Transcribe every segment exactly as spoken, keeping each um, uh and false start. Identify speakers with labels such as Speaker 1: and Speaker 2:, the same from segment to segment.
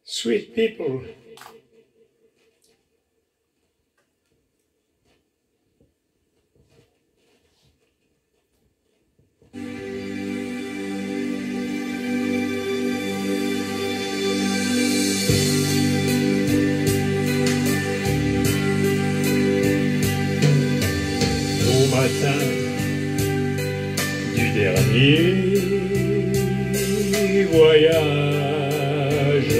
Speaker 1: Sweet people. Au matin du dernier voyage,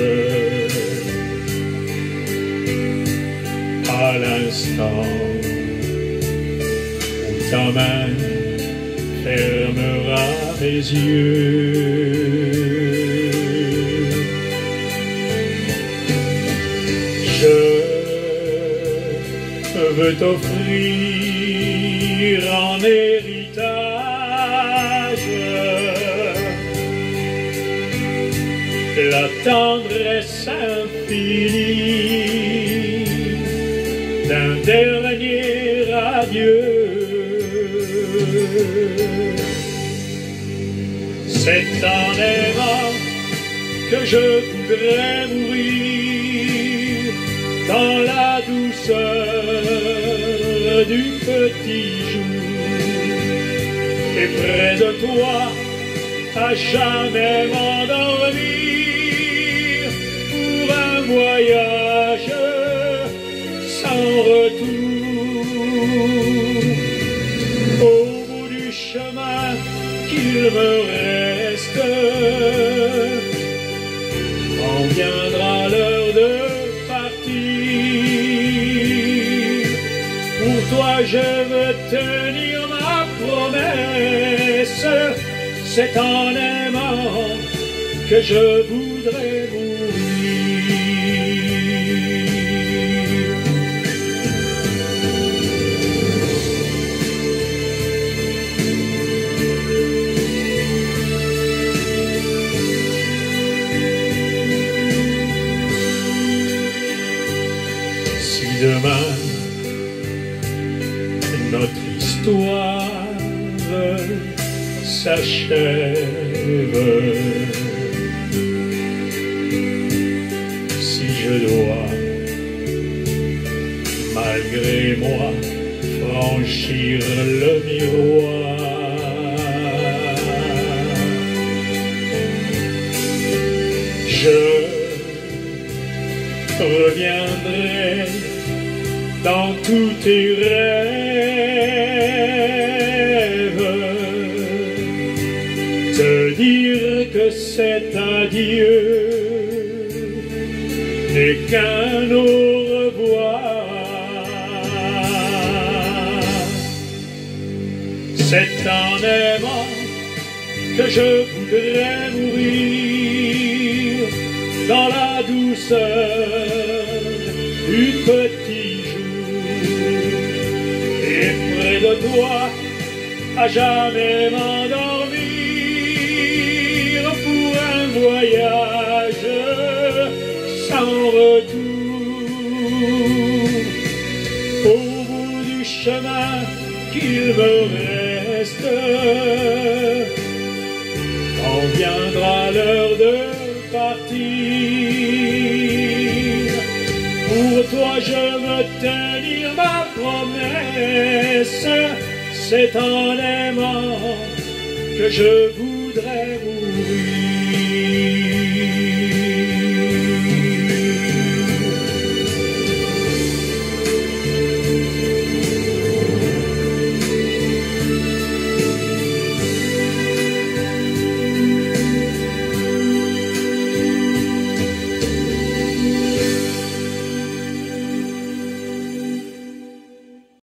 Speaker 1: à l'instant où ta main fermera mes yeux, je veux t'offrir en héritage la tendresse infinie d'un dernier adieu. C'est en aimant que je voudrais mourir dans la douceur du petit jour, et près de toi à jamais m'endormir pour un voyage sans retour. Au bout du chemin qu'il me reste, quand viendra l'heure de partir, pour toi je veux tenir ma promesse. C'est en aimant que je voudrais mourir. Si demain notre histoire s'achève, si je dois, malgré moi, franchir le miroir, je reviendrai dans tous tes rêves, te dire que cet adieu n'est qu'un au revoir. C'est en aimant que je voudrais mourir dans la douceur du petit jour, et près de toi à jamais m'endormir pour un voyage sans retour. Au bout du chemin qu'il me reste, quand viendra l'heure de partir, pour toi je veux tenir ma promesse. C'est en aimant que je voudrais mourir.